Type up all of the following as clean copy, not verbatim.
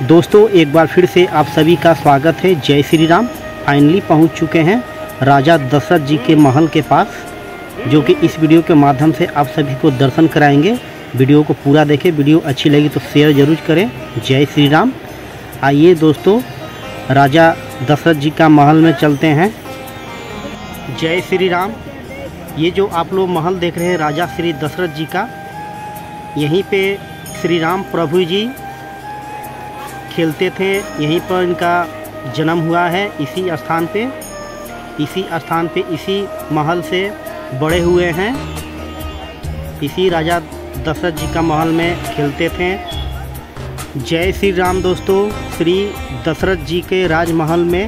दोस्तों एक बार फिर से आप सभी का स्वागत है। जय श्री राम। फाइनली पहुंच चुके हैं राजा दशरथ जी के महल के पास, जो कि इस वीडियो के माध्यम से आप सभी को दर्शन कराएंगे। वीडियो को पूरा देखें, वीडियो अच्छी लगी तो शेयर ज़रूर करें। जय श्री राम। आइए दोस्तों राजा दशरथ जी का महल में चलते हैं। जय श्री राम। ये जो आप लोग महल देख रहे हैं राजा श्री दशरथ जी का, यहीं पे श्री राम प्रभु जी खेलते थे, यहीं पर इनका जन्म हुआ है। इसी स्थान पे इसी महल से बड़े हुए हैं। इसी राजा दशरथ जी का महल में खेलते थे। जय श्री राम। दोस्तों श्री दशरथ जी के राजमहल में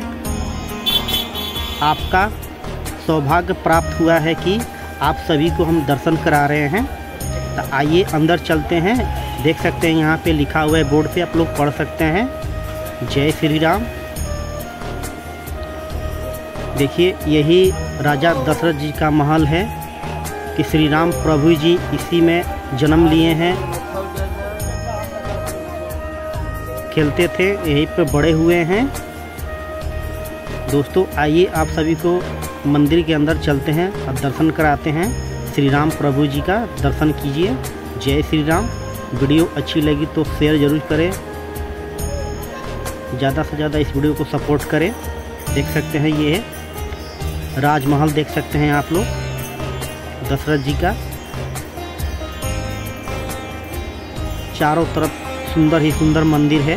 आपका सौभाग्य प्राप्त हुआ है कि आप सभी को हम दर्शन करा रहे हैं। तो आइए अंदर चलते हैं। देख सकते हैं यहाँ पे लिखा हुआ है बोर्ड पे, आप लोग पढ़ सकते हैं। जय श्री राम। देखिए यही राजा दशरथ जी का महल है कि श्री राम प्रभु जी इसी में जन्म लिए हैं, खेलते थे, यहीं पे बड़े हुए हैं। दोस्तों आइए आप सभी को मंदिर के अंदर चलते हैं और दर्शन कराते हैं। श्री राम प्रभु जी का दर्शन कीजिए। जय श्री राम। वीडियो अच्छी लगी तो शेयर ज़रूर करें, ज़्यादा से ज़्यादा इस वीडियो को सपोर्ट करें। देख सकते हैं ये है राजमहल, देख सकते हैं आप लोग दशरथ जी का। चारों तरफ सुंदर ही सुंदर मंदिर है,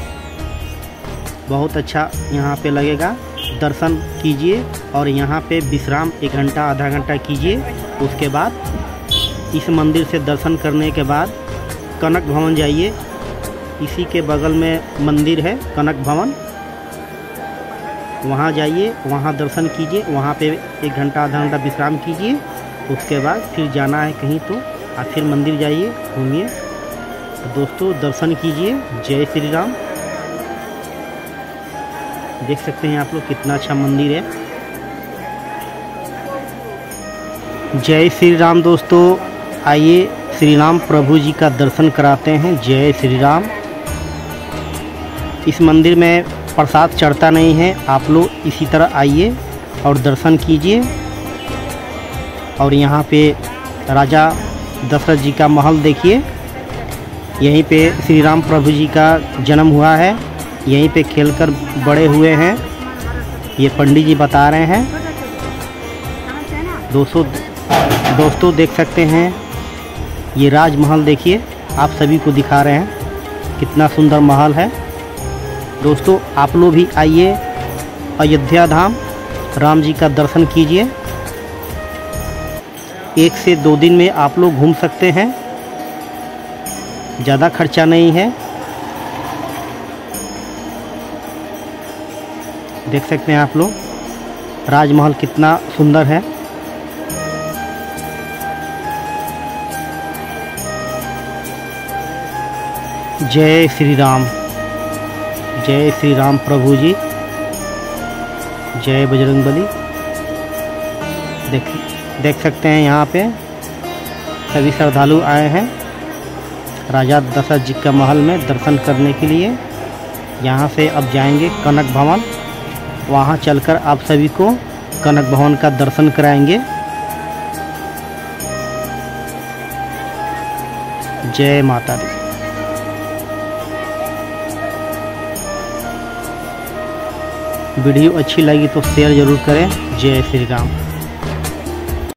बहुत अच्छा यहाँ पे लगेगा। दर्शन कीजिए और यहाँ पे विश्राम 1 घंटा आधा घंटा कीजिए। उसके बाद इस मंदिर से दर्शन करने के बाद कनक भवन जाइए। इसी के बगल में मंदिर है कनक भवन, वहाँ जाइए, वहाँ दर्शन कीजिए। वहाँ पे 1 घंटा आधा घंटा विश्राम कीजिए। उसके बाद फिर जाना है कहीं तो आप फिर मंदिर जाइए, घूमिए। तो दोस्तों दर्शन कीजिए। जय श्री राम। देख सकते हैं आप लोग कितना अच्छा मंदिर है। जय श्री राम। दोस्तों आइए श्री राम प्रभु जी का दर्शन कराते हैं। जय श्री राम। इस मंदिर में प्रसाद चढ़ता नहीं है, आप लोग इसी तरह आइए और दर्शन कीजिए। और यहाँ पे राजा दशरथ जी का महल देखिए, यहीं पे श्री राम प्रभु जी का जन्म हुआ है, यहीं पे खेलकर बड़े हुए हैं। ये पंडित जी बता रहे हैं। दोस्तों देख सकते हैं ये राजमहल, देखिए आप सभी को दिखा रहे हैं कितना सुंदर महल है। दोस्तों आप लोग भी आइए अयोध्या धाम राम जी का दर्शन कीजिए। 1 से 2 दिन में आप लोग घूम सकते हैं, ज़्यादा खर्चा नहीं है। देख सकते हैं आप लोग राजमहल कितना सुंदर है। जय श्री राम। जय श्री राम प्रभु जी। जय बजरंगबली। देख सकते हैं यहाँ पे सभी श्रद्धालु आए हैं राजा दशरथ जी का महल में दर्शन करने के लिए। यहाँ से अब जाएंगे कनक भवन, वहाँ चलकर आप सभी को कनक भवन का दर्शन कराएंगे। जय माता दी। वीडियो अच्छी लगी तो शेयर ज़रूर करें। जय श्री राम।